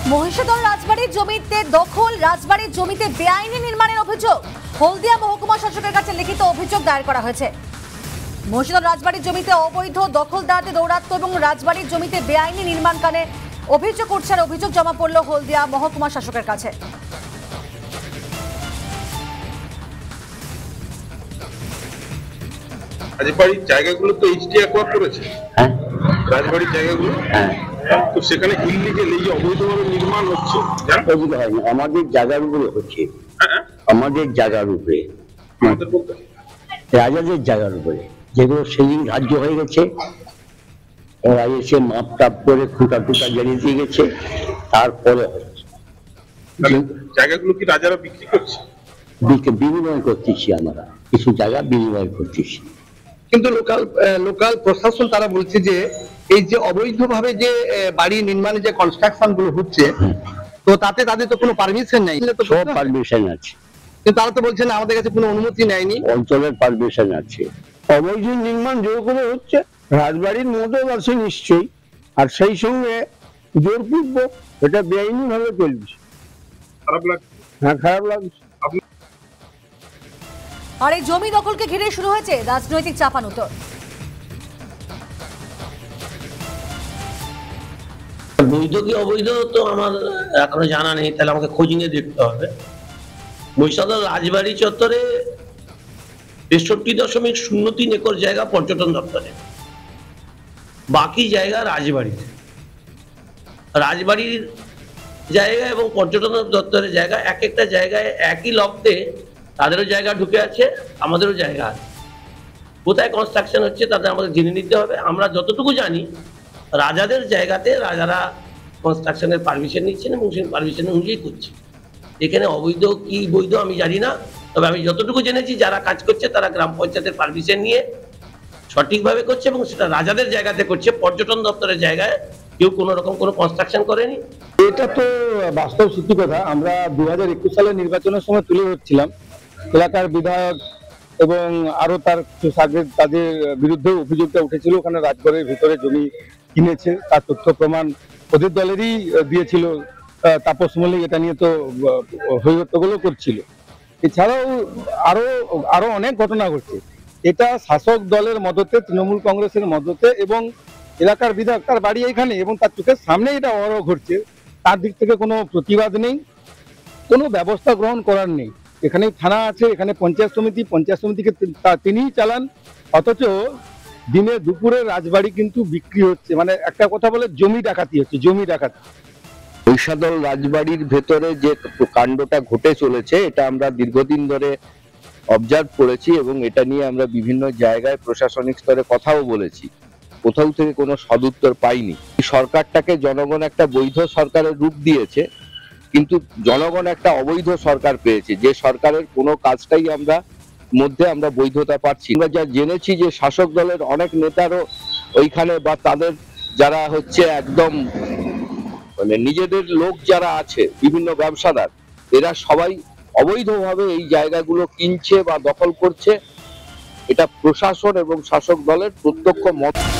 মহিষাদল রাজবাড়ির জমিতে দখল, রাজবাড়ির জমিতে বেআইনি নির্মাণের অভিযোগ। হলদিয়া মহকুমা শাসকের কাছে লিখিত অভিযোগ দায়ের করা হয়েছে। মহিষাদল রাজবাড়ির জমিতে অবৈধ দখলদারদের দৌরাত্ম্য এবং রাজবাড়ির জমিতে বেআইনি নির্মাণ কানে অভিযোগ উঠছে, আর অভিযোগ জমা পড়ল হলদিয়া মহকুমা শাসকের কাছে। রাজবাড়ির জায়গাগুলো তো এইচটি অ্যাকোয়ার করেছে। হ্যাঁ, রাজবাড়ির জায়গাগুলো, হ্যাঁ, তো সেখানে ইললিগাল এই যে অবৈধভাবে নির্মাণ হচ্ছে, ওগুলো হয়নি, আমাদের জায়গার উপরে হচ্ছে। আমাদের জায়গার উপরে, আমাদের বলতে রাজাদের জায়গার উপরে, যেগুলো সেদিন ধার্য হয়ে গেছে, ওরা এসে মাপ টাপ করে খুঁটা টুটা জ্বালিয়ে দিয়ে গেছে, তারপরে হচ্ছে। জায়গাগুলো কি রাজারা বিক্রি করছে? বিনিময় করতেছি, আমরা কিছু জায়গা বিনিময় করতেছি। কিন্তু লোকাল প্রশাসন তারা বলছে যে এই যে অবৈধভাবে যে বাড়ি নির্মাণে যে কনস্ট্রাকশন গুলো হচ্ছে, তো তাতে তাদের তো কোনো পারমিশন নেই। সব পারমিশন আছে, কিন্তু তারা তো বলছেন আমাদের কাছে কোনো অনুমতি নেয়নি। অঞ্চলের পারমিশন আছে। অবৈধ নির্মাণ জোরপূর্বক হচ্ছে, রাজবাড়ির মধ্যেও আছে নিশ্চয়ই, আর সেই সঙ্গে জোরপূর্বক এটা বেআইনি ভাবে চলছে। খারাপ লাগছে। হ্যাঁ, খারাপ লাগছে। আর এই জমি দখলকে ঘিরে শুরু হয়েছে রাজনৈতিক চাপানুতর। বৈধ কি অবৈধ তো আমার এখনো জানা নেই, তাহলে আমাকে খোঁজ নিয়ে দেখতে হবে। মহিষাদল রাজবাড়ি চত্বরে ৬৩.০৩ একর জায়গা পর্যটন দপ্তরে, বাকি জায়গা রাজবাড়িতে। রাজবাড়ির জায়গা এবং পর্যটন দপ্তরের জায়গা, এক একটা জায়গায় একই লফটে তাদেরও জায়গা ঢুকে আছে, আমাদেরও জায়গা আছে। কোথায় কনস্ট্রাকশন হচ্ছে তাদের আমাদের জেনে নিতে হবে। আমরা যতটুকু জানি, রাজাদের জায়গাতে রাজারা কনস্ট্রাকশনের পারমিশন নিচ্ছেন এবং সেই পারমিশন অনুযায়ী করছে। এখানে অবৈধ কি বৈধ আমি জানি না, তবে আমি যতটুকু জেনেছি যারা কাজ করছে তারা গ্রাম পঞ্চায়েতের পারমিশন নিয়ে সঠিকভাবে করছে এবং সেটা রাজাদের জায়গাতে করছে। পর্যটন দপ্তরের জায়গায় কেউ কোনো রকম কোনো কনস্ট্রাকশন করেনি। এটা তো বাস্তব সত্যি কথা। আমরা 2021 সালের নির্বাচনের সময় তুলে ধরছিলাম, এলাকার বিধায়ক এবং আরো তার তাদের বিরুদ্ধে অভিযোগটা উঠেছিল, ওখানে রাজবাড়ির ভিতরে জমি কিনেছে, তার তথ্য প্রমাণ ওদের দলেরই দিয়েছিল তাপস মল্লিক। এটা নিয়ে তো হইহট্টগোলও করছিল। এছাড়াও আরো অনেক ঘটনা ঘটছে। এটা শাসক দলের মদতে, তৃণমূল কংগ্রেসের মদতে, এবং এলাকার বিধায়ক তার বাড়ি এখানে এবং তার চোখের সামনে এটা অহরহ ঘটছে। তার দিক থেকে কোনো প্রতিবাদ নেই, কোনো ব্যবস্থা গ্রহণ করার নেই। এখানে থানা আছে, এখানে পঞ্চায়েত সমিতিকে তিনিই চালান, অথচ দিনে দুপুরে রাজবাড়ি কিন্তু বিক্রি হচ্ছে। মানে একটা কথা বলে জমি ডাকাতি হচ্ছে, জমি ডাকাতি। মহিষাদল রাজবাড়ির ভেতরে যে কাণ্ডটা ঘটে চলেছে, এটা আমরা দীর্ঘদিন ধরে অবজার্ভ করেছি এবং এটা নিয়ে আমরা বিভিন্ন জায়গায় প্রশাসনিক স্তরে কথাও বলেছি। কোথাও থেকে কোনো সদুত্তর পাইনি। সরকারটাকে জনগণ একটা বৈধ সরকারের রূপ দিয়েছে, কিন্তু জনগণ একটা অবৈধ সরকার পেয়েছে, যে সরকারের কোনো কাজটাই আমরা বৈধতা পাচ্ছি। আমরা যা জেনেছি যে শাসক দলের অনেক নেতারও ওইখানে, বা তাদের যারা হচ্ছে একদম মানে নিজেদের লোক যারা আছে, বিভিন্ন ব্যবসাদার, এরা সবাই অবৈধভাবে এই জায়গাগুলো কিনছে বা দখল করছে। এটা প্রশাসন এবং শাসক দলের প্রত্যক্ষ মত।